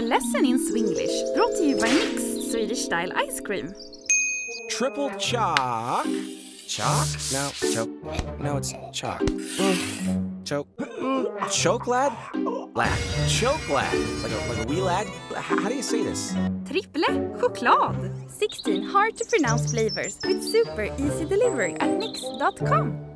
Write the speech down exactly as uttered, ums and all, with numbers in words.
lesson in Swenglish, brought to you by Nix Swedish-style ice cream. Triple chalk. Chalk? No, choke. No, it's chalk. Mm. Choke. Mm. Choklad? Lad. Choklad. Like a, like a wee lad? H how do you say this? Triple choklad. sixteen hard to pronounce flavors with super easy delivery at nix dot com.